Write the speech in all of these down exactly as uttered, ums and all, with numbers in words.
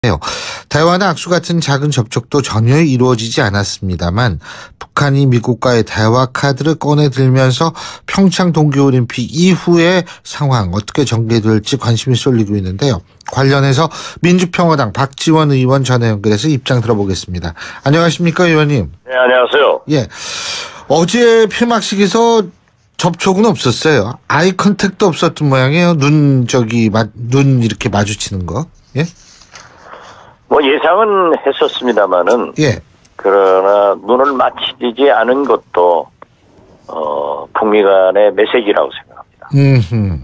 해요. 대화나 악수 같은 작은 접촉도 전혀 이루어지지 않았습니다만 북한이 미국과의 대화 카드를 꺼내들면서 평창 동계올림픽 이후의 상황 어떻게 전개될지 관심이 쏠리고 있는데요. 관련해서 민주평화당 박지원 의원 전화 연결해서 입장 들어보겠습니다. 안녕하십니까 의원님. 네, 안녕하세요. 예, 어제 폐막식에서 접촉은 없었어요. 아이 컨택도 없었던 모양이에요. 눈 저기 마, 눈 이렇게 마주치는 거. 예? 뭐 예상은 했었습니다만은, 예. 그러나 눈을 마주치지 않은 것도 어, 북미 간의 메시지라고 생각합니다. 음.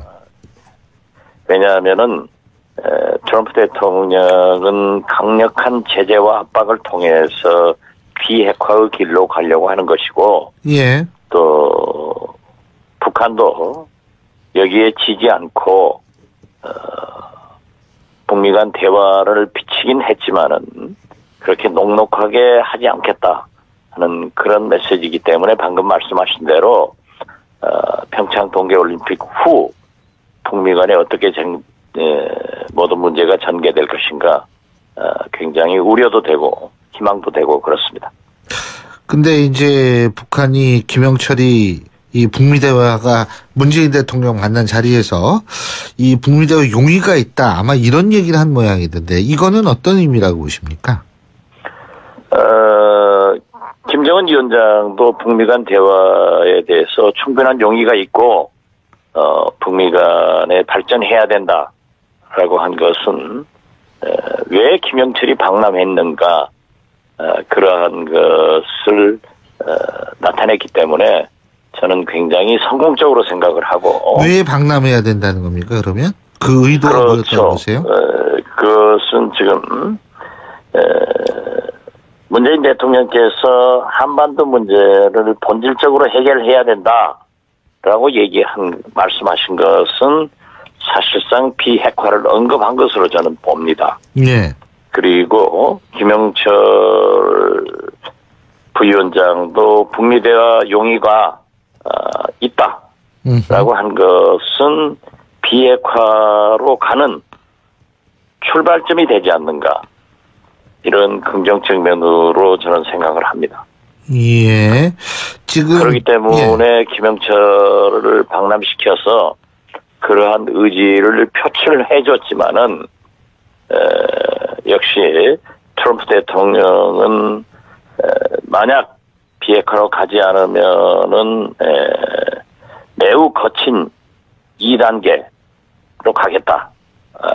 왜냐하면은 에, 트럼프 대통령은 강력한 제재와 압박을 통해서 비핵화의 길로 가려고 하는 것이고, 예. 또 북한도 여기에 지지 않고 어, 북미 간 대화를 비치긴 했지만은 그렇게 녹록하게 하지 않겠다 하는 그런 메시지이기 때문에 방금 말씀하신 대로 어, 평창 동계올림픽 후 북미 간에 어떻게 쟁, 에, 모든 문제가 전개될 것인가 어, 굉장히 우려도 되고 희망도 되고 그렇습니다. 근데 이제 북한이 김영철이 이 북미 대화가 문재인 대통령 만난 자리에서 이 북미 대화 용의가 있다 아마 이런 얘기를 한 모양이던데 이거는 어떤 의미라고 보십니까? 어, 김정은 위원장도 북미 간 대화에 대해서 충분한 용의가 있고 어, 북미 간에 발전해야 된다라고 한 것은 어, 왜 김영철이 방남했는가 어, 그러한 것을 어, 나타냈기 때문에 저는 굉장히 성공적으로 생각을 하고. 왜 방남해야 된다는 겁니까 그러면? 그 의도가 그렇죠. 뭐였다고 보세요? 어, 그것은 지금 에, 문재인 대통령께서 한반도 문제를 본질적으로 해결해야 된다라고 얘기한 말씀하신 것은 사실상 비핵화를 언급한 것으로 저는 봅니다. 네. 그리고 김영철 부위원장도 북미 대화 용의가 어, 있다라고 한 것은 비핵화로 가는 출발점이 되지 않는가 이런 긍정적 면으로 저는 생각을 합니다. 예. 지금 그렇기 때문에 예. 김영철을 방남시켜서 그러한 의지를 표출해 줬지만은 역시 트럼프 대통령은 에, 만약 비핵화로 가지 않으면은 에, 매우 거친 이 단계로 가겠다. 어,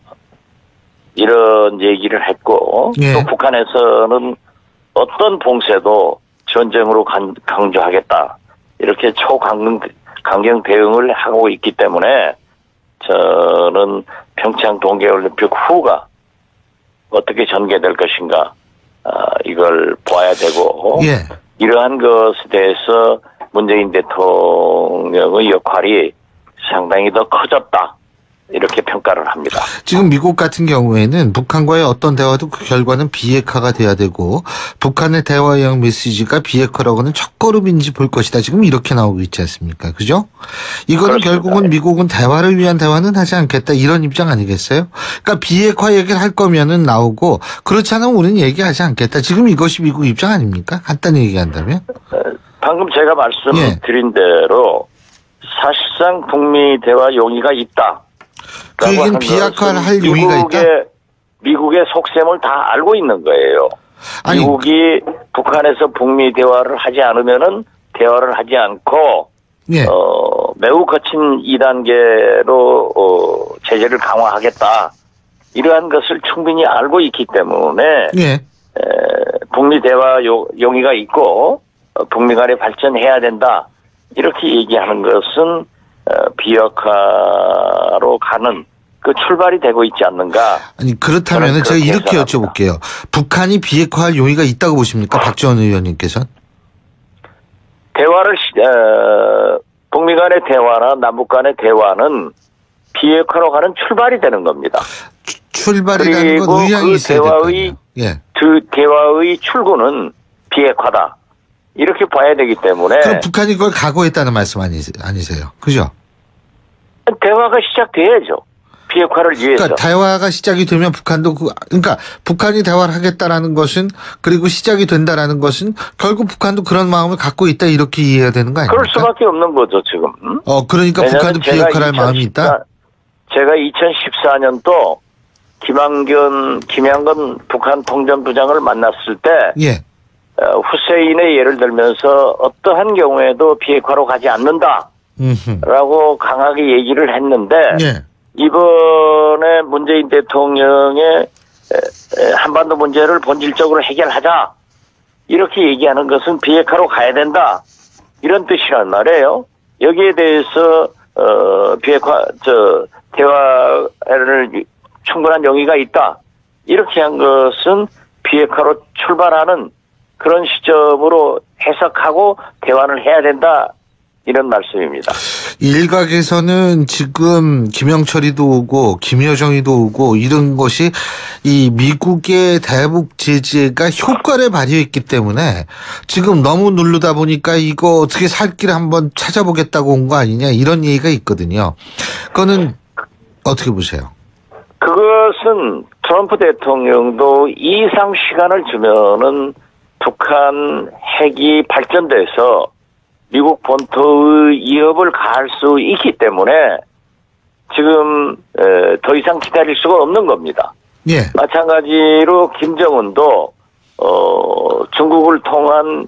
이런 얘기를 했고 예. 또 북한에서는 어떤 봉쇄도 전쟁으로 간, 강조하겠다. 이렇게 초강경 강경 대응을 하고 있기 때문에 저는 평창 동계올림픽 후가 어떻게 전개될 것인가 어, 이걸 봐야 되고 예. 이러한 것에 대해서 문재인 대통령의 역할이 상당히 더 커졌다. 이렇게 평가를 합니다. 지금 미국 같은 경우에는 북한과의 어떤 대화도 그 결과는 비핵화가 돼야 되고 북한의 대화형 메시지가 비핵화라고는 첫걸음인지 볼 것이다. 지금 이렇게 나오고 있지 않습니까? 그죠? 이거는 그렇습니다. 결국은 미국은 대화를 위한 대화는 하지 않겠다. 이런 입장 아니겠어요? 그러니까 비핵화 얘기를 할 거면은 나오고 그렇지 않으면 우리는 얘기하지 않겠다. 지금 이것이 미국 입장 아닙니까? 간단히 얘기한다면? 방금 제가 말씀드린 예. 대로 사실상 북미 대화 용의가 있다. 그 얘기는 비핵화를 할 용의가 있다? 미국의 속셈을 다 알고 있는 거예요. 아니, 미국이 북한에서 북미 대화를 하지 않으면은 대화를 하지 않고 예. 어, 매우 거친 이 단계로 어, 제재를 강화하겠다. 이러한 것을 충분히 알고 있기 때문에 예. 에, 북미 대화 요, 용의가 있고 어, 북미 간에 발전해야 된다. 이렇게 얘기하는 것은 어, 비핵화로 가는 그 출발이 되고 있지 않는가. 아니 그렇다면 제가 이렇게 여쭤볼게요. 북한이 비핵화할 용의가 있다고 보십니까? 박지원 의원님께서는? 대화를 어, 북미 간의 대화나 남북 간의 대화는 비핵화로 가는 출발이 되는 겁니다. 주, 출발이라는 건 의향이 그 있어야 대화의 예. 그 대화의 출구는 비핵화다. 이렇게 봐야 되기 때문에. 그럼 북한이 그걸 각오했다는 말씀 아니, 아니세요? 그죠? 대화가 시작돼야죠. 비핵화를 위해서. 그러니까 대화가 시작이 되면 북한도 그 그러니까 북한이 대화를 하겠다라는 것은 그리고 시작이 된다라는 것은 결국 북한도 그런 마음을 갖고 있다 이렇게 이해해야 되는 거 아닙니까? 그럴 수밖에 없는 거죠 지금. 응? 어 그러니까 북한도 비핵화를 할 마음이 있다. 제가 이천십사 년도 김한견 김양건 북한 통전부장을 만났을 때 예. 후세인의 예를 들면서 어떠한 경우에도 비핵화로 가지 않는다라고 음흠. 강하게 얘기를 했는데 예. 이번에 문재인 대통령의 한반도 문제를 본질적으로 해결하자 이렇게 얘기하는 것은 비핵화로 가야 된다 이런 뜻이란 말이에요. 여기에 대해서 어 비핵화 저 대화를 충분한 용의가 있다 이렇게 한 것은 비핵화로 출발하는 그런 시점으로 해석하고 대화를 해야 된다 이런 말씀입니다. 일각에서는 지금 김영철이도 오고 김여정이도 오고 이런 것이 이 미국의 대북 제재가 효과를 발휘했기 때문에 지금 너무 누르다 보니까 이거 어떻게 살 길을 한번 찾아보겠다고 온 거 아니냐 이런 얘기가 있거든요. 그거는 어떻게 보세요? 그것은 트럼프 대통령도 이상 시간을 주면은 북한 핵이 발전돼서 미국 본토의 위협을 가할 수 있기 때문에 지금 더 이상 기다릴 수가 없는 겁니다. 예. 마찬가지로 김정은도 어 중국을 통한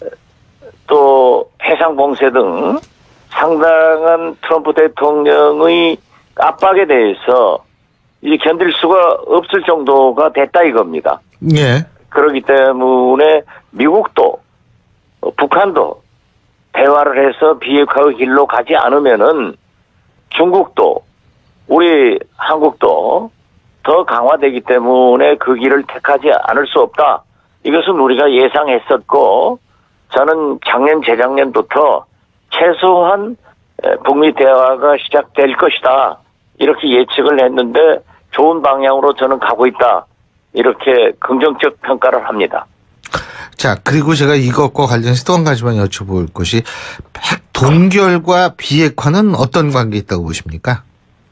또 해상 봉쇄 등 상당한 트럼프 대통령의 압박에 대해서 이제 견딜 수가 없을 정도가 됐다 이겁니다. 예. 그렇기 때문에 미국도 북한도 대화를 해서 비핵화의 길로 가지 않으면은 중국도 우리 한국도 더 강화되기 때문에 그 길을 택하지 않을 수 없다. 이것은 우리가 예상했었고 저는 작년 재작년부터 최소한 북미 대화가 시작될 것이다. 이렇게 예측을 했는데 좋은 방향으로 저는 가고 있다. 이렇게 긍정적 평가를 합니다. 자, 그리고 제가 이것과 관련해서 또 한 가지만 여쭤볼 것이 핵 동결과 비핵화는 어떤 관계 있다고 보십니까?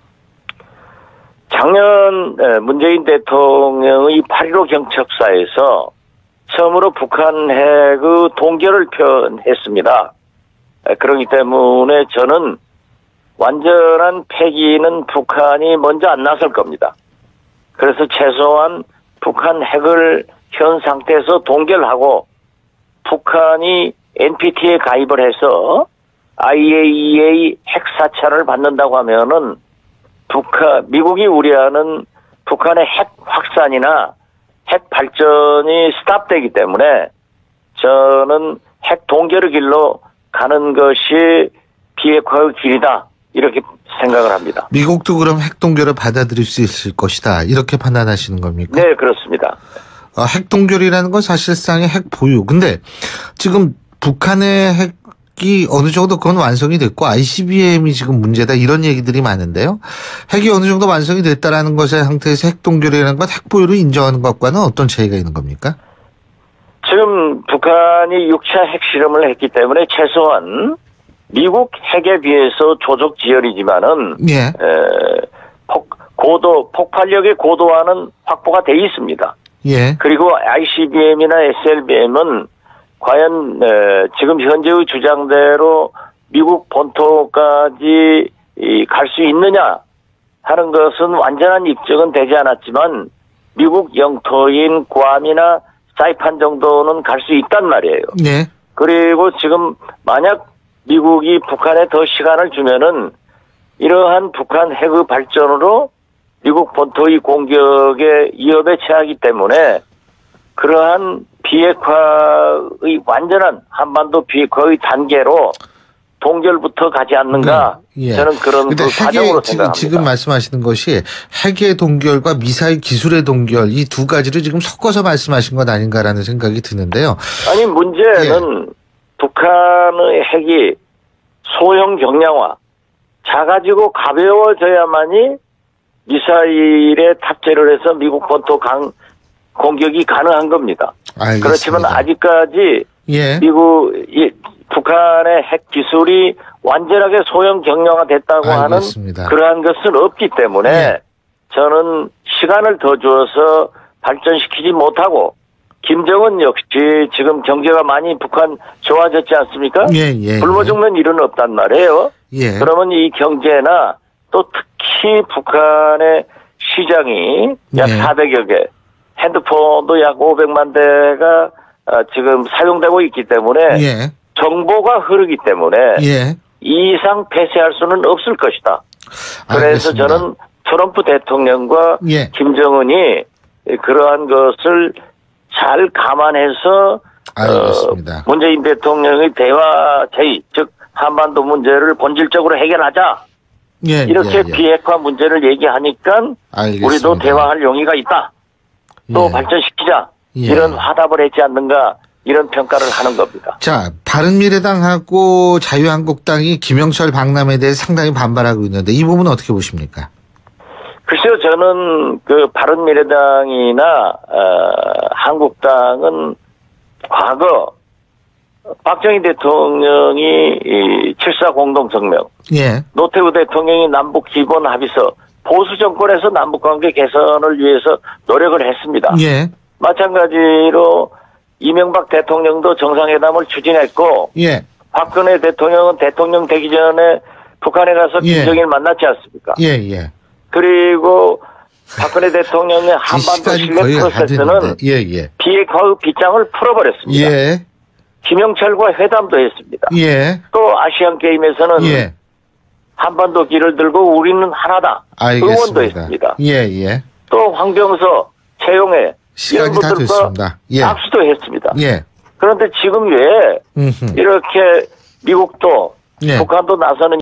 작년 문재인 대통령의 팔일오 경첩사에서 처음으로 북한 핵의 동결을 표현했습니다. 그렇기 때문에 저는 완전한 폐기는 북한이 먼저 안 나설 겁니다. 그래서 최소한 북한 핵을 현 상태에서 동결하고 북한이 엔피티에 가입을 해서 아이에이이에이 핵 사찰을 받는다고 하면은 북한 미국이 우려하는 북한의 핵 확산이나 핵 발전이 스탑되기 때문에 저는 핵 동결의 길로 가는 것이 비핵화의 길이다 이렇게 생각을 합니다. 미국도 그럼 핵 동결을 받아들일 수 있을 것이다 이렇게 판단하시는 겁니까? 네, 그렇습니다. 어, 핵 동결이라는 건 사실상의 핵 보유. 근데 지금 북한의 핵이 어느 정도 그건 완성이 됐고 아이씨비엠이 지금 문제다 이런 얘기들이 많은데요. 핵이 어느 정도 완성이 됐다라는 것의 상태에서 핵 동결이라는 건 핵 보유를 인정하는 것과는 어떤 차이가 있는 겁니까? 지금 북한이 육 차 핵실험을 했기 때문에 최소한 미국 핵에 비해서 조적지열이지만은 예. 에, 폭, 고도 폭발력의 고도화는 확보가 돼 있습니다. 예. 그리고 아이씨비엠이나 에스엘비엠은 과연 에, 지금 현재의 주장대로 미국 본토까지 갈 수 있느냐 하는 것은 완전한 입증은 되지 않았지만 미국 영토인 괌이나 사이판 정도는 갈 수 있단 말이에요. 네. 그리고 지금 만약 미국이 북한에 더 시간을 주면은 이러한 북한 핵의 발전으로 미국 본토의 공격에 위협에 처하기 때문에 그러한 비핵화의 완전한 한반도 비핵화의 단계로 동결부터 가지 않는가 네, 예. 저는 그런 그 과정으로 지금, 생각합니다. 지금 말씀하시는 것이 핵의 동결과 미사일 기술의 동결 이 두 가지를 지금 섞어서 말씀하신 것 아닌가라는 생각이 드는데요. 아니 문제는 예. 북한의 핵이 소형 경량화 작아지고 가벼워져야만이 미사일에 탑재를 해서 미국 본토 강 공격이 가능한 겁니다. 알겠습니다. 그렇지만 아직까지 예. 미국 이 북한의 핵 기술이 완전하게 소형 경량화됐다고 알겠습니다. 하는 그러한 것은 없기 때문에 예. 저는 시간을 더 주어서 발전시키지 못하고 김정은 역시 지금 경제가 많이 북한 좋아졌지 않습니까? 예, 예, 굶어 예. 죽는 일은 없단 말이에요. 예. 그러면 이 경제나 또 특히 북한의 시장이 약 예. 사백여 개, 핸드폰도 약 오백만 대가 지금 사용되고 있기 때문에 예. 정보가 흐르기 때문에 예. 이 이상 폐쇄할 수는 없을 것이다. 그래서 알겠습니다. 저는 트럼프 대통령과 예. 김정은이 그러한 것을 잘 감안해서 알겠습니다. 어, 문재인 대통령의 대화 제의, 즉 한반도 문제를 본질적으로 해결하자. 예, 이렇게 예, 예. 비핵화 문제를 얘기하니까 알겠습니다. 우리도 대화할 용의가 있다. 또 예. 발전시키자. 예. 이런 화답을 했지 않는가. 이런 평가를 하는 겁니다. 자, 바른미래당하고 자유한국당이 김영철 방남에 대해 상당히 반발하고 있는데 이 부분은 어떻게 보십니까? 글쎄요, 저는 그 바른미래당이나 어, 한국당은 과거 박정희 대통령이 이 칠사 공동성명, 예. 노태우 대통령이 남북 기본 합의서, 보수 정권에서 남북 관계 개선을 위해서 노력을 했습니다. 예. 마찬가지로 이명박 대통령도 정상회담을 추진했고, 예. 박근혜 대통령은 대통령 되기 전에 북한에 가서 예. 김정일 만났지 않습니까? 예, 예. 그리고 박근혜 대통령의 한반도 시간이 신뢰 거의 다 프로세스는 됐는데. 예, 예. 비핵화의 빗장을 풀어버렸습니다. 예. 김영철과 회담도 했습니다. 예. 또 아시안 게임에서는 예. 한반도 길을 들고 우리는 하나다. 알겠습니다. 응원도 했습니다. 예, 예. 또 황병서, 최용해 이런 시간이 다 분들과 됐습니다. 예. 악수도 했습니다. 예. 그런데 지금 왜 음흠. 이렇게 미국도 예. 북한도 나서는